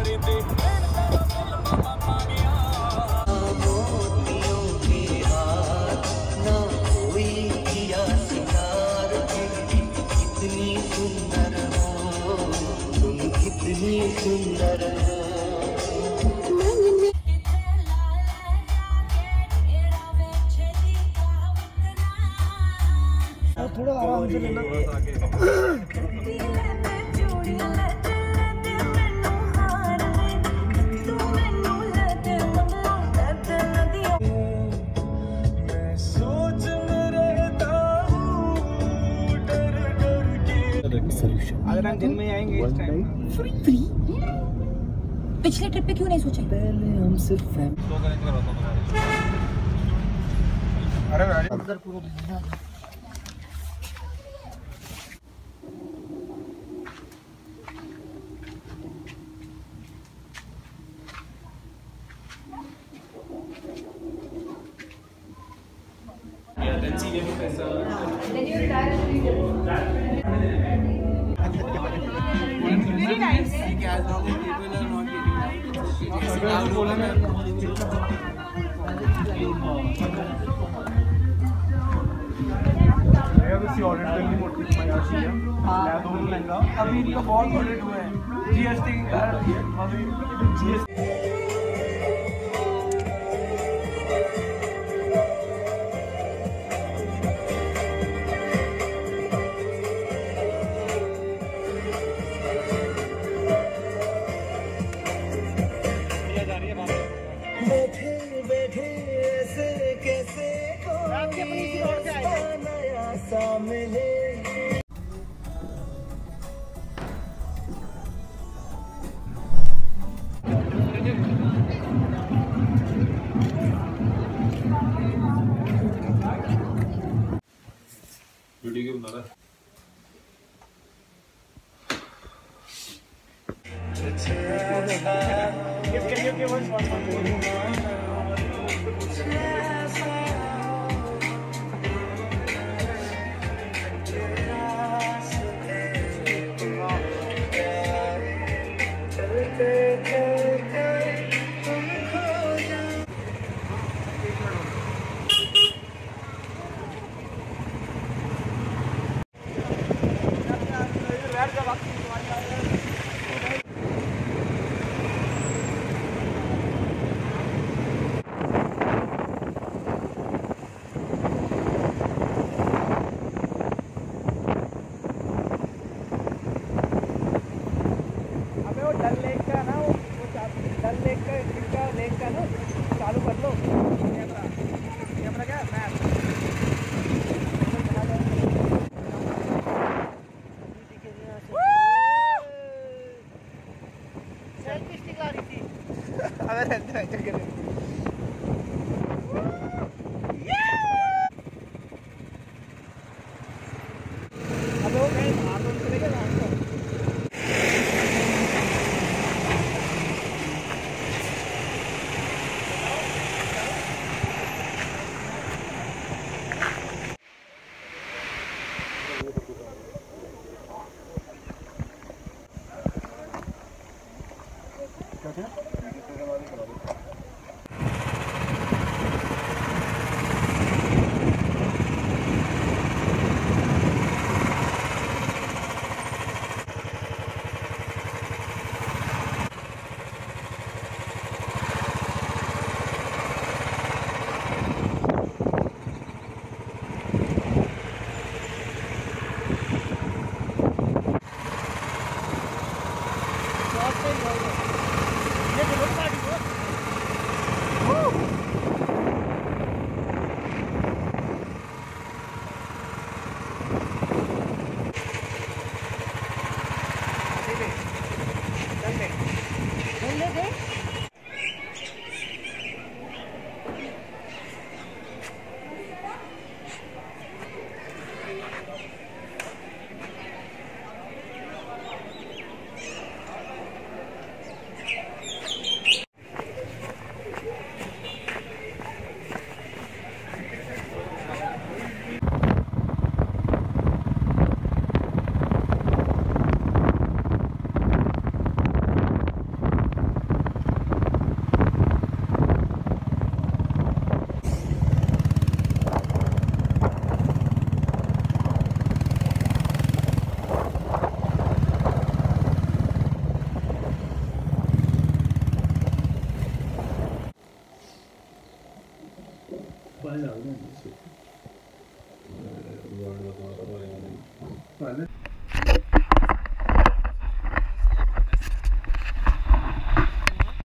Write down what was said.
थोड़ा आराम से लेना। अगर हम दिन में आएंगे इस टाइम फ्री पिछले ट्रिप पे क्यों नहीं सोचा? पहले हम सिर्फ अरे अंदर पूरा Very nice. As long as people are not getting अभी इनका बहुत ऑडिट हुआ है जीएसटी वीडियो क्यों बना रहा है? चालू कर लो कैमरा क्या मैप सेल्फी स्टिक आ रही थी अगर ऐसे करे अब वो कहीं बाहर तो चले गए वहाँ पर वाले